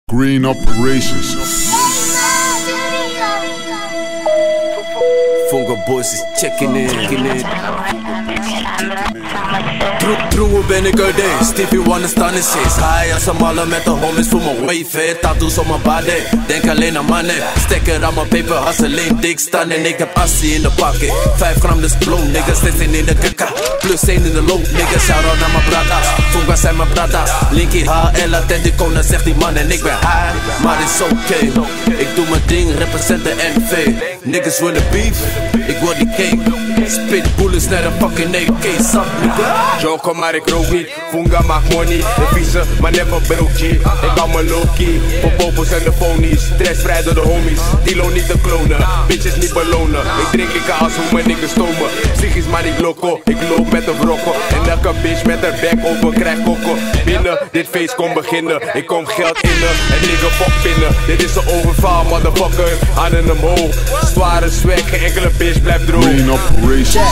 Green Operations. Funga Boys is checking in. Troe ben ik uit deze, Stevie Wonder staan in zes. High als een malle met de homies voor mijn wave. Tattoos op mijn body, denk alleen aan money. Stekker aan mijn paper, als alleen dik staan. En ik heb assie in de pakken. 5 gram dus blown, niggas zitten in de kaka. Plus 1 in de loop, niggas shout-out naar mijn bradas. Funga zijn mijn bradas. Linkie HL, Atletico, zegt die man en ik ben high. Maar is oké, ik doe mijn ding, represent de NV. Niggas willen beef, ik word die king. Spit bullets naar de fucking AK, suck nigga. Joker maar ik rook niet, Funga maakt money. De vieze, maar never broke G. Ik hou me low-key, voor popos en de phonies. Stressvrij door de homies, Tilo niet te klonen. Bitches niet belonen, ik drink ik als hoe mijn niggas stomen. Psychisch maar niet loco, ik loop met een brokkel. En elke bitch met haar bek open krijgt kokkel. Binnen, dit feest kon beginnen. Ik kom geld innen, en nigga fuck binnen. Dit is een overval, motherfucker, handen omhoog. Zware swag, geen enkele bitch blijft droog. Green Operations.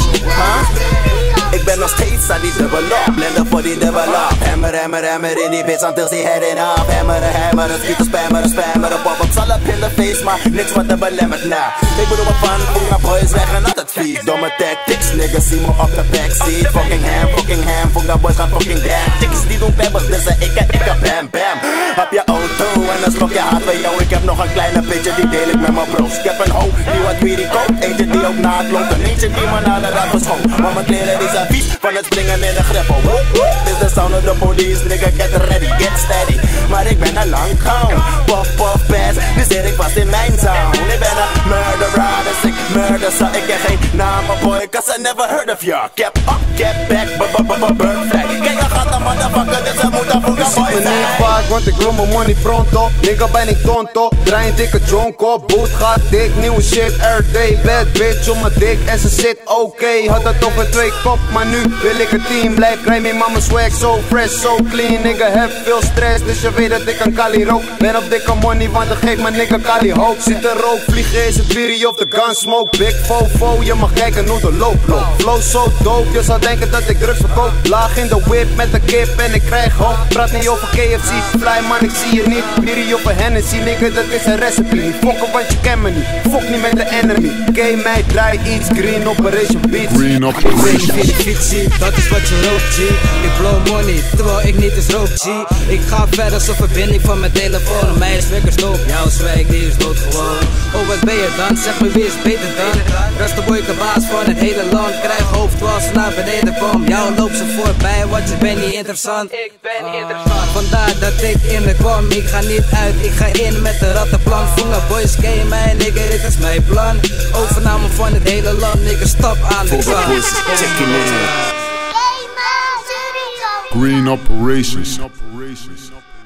Ik ben nog steeds aan die double up, blender voor die double up. Hammer in die bitch until ze heading up. Hammer, schieten, spammer, pop-up zal up in de face, maar niks wat te belemmert, nah. Ik bedoel me van, Funga Boys leggen altijd vies. Domme tactics, niggas zien me op de backseat. Fucking ham, Funga Boys gaan fucking damn. Chicks die doen peppers, dus ik heb bam. Heb je auto en dan slok je hard bij jou. Ik heb nog een kleine bitch, die deel ik met mijn bros. Ik heb een hoe, die wat greedy koopt. Eentje die ook naatloopt, en eentje die me naar de raad verschoot. Maar mijn kleren die zijn vies, van het springen in de greppel. Dit is de sound of the police, nigga, get ready, get steady. Maar ik ben al lang gone, puff, pass, nu zit ik vast in mijn zone. Ik ben een murderer, dus ik murder, zo ik heb geen naam, boy, cause I never heard of ya. Get up, get back, bird flag. Kijk, je gaat een motherfucker, dus ze moeten Funga Boys zijn. Niet vaak, want ik wil mijn money pronto. Nigga ben ik tonto, draai een dikke jonko. Boot gaat dik, nieuwe shit, everyday. Bad bitch op mijn dik en ze zit oké. Had het over 2 kop, maar nu wil ik een team. Blijf rijm in mama swag, so fresh, so clean. Nigga heb veel stress, dus je weet dat ik aan Kali rook. Ben op dikke money, want dan geeft mijn nigga Kali hoop. Zit er rook, vliegen is het bierie of de gun smoke. Big fofo, je mag kijken hoe de loop. Flow so dope, je zou denken dat ik drugs verkoop. Laag in de whip met de kip en ik krijg hoop. Praat niet over KFC, fly man ik zie je niet. Bierie op een Hennessy, nigga dat is een recipe. Niet fokken want je ken me niet, fok niet met de enemy. Game mij draai iets, Green Operation beats. Green Operations. Fietsie, dat is wat je rookt, G. Ik blow money, terwijl ik niet eens rook, G. Ik ga verder, zo verbinding van mijn telefoon. Mijn swag is dope, jouw swag die is dood gewoon. Oh wat ben je dan, zeg me wie is beter dan. Rasterboy de baas van het hele land. Krijg hoofd als ze naar beneden kom. Jou loopt ze voorbij, want je bent niet interessant. Ik ben niet interessant. Vandaar dat ik in me kwam, ik ga niet uit, ik ga in met de rattenplan. Funga Boys ken mij, nigga, dit is mijn plan. Overname van het hele land, nigga, stap aan de Funga Boys is checking in. Green Operations.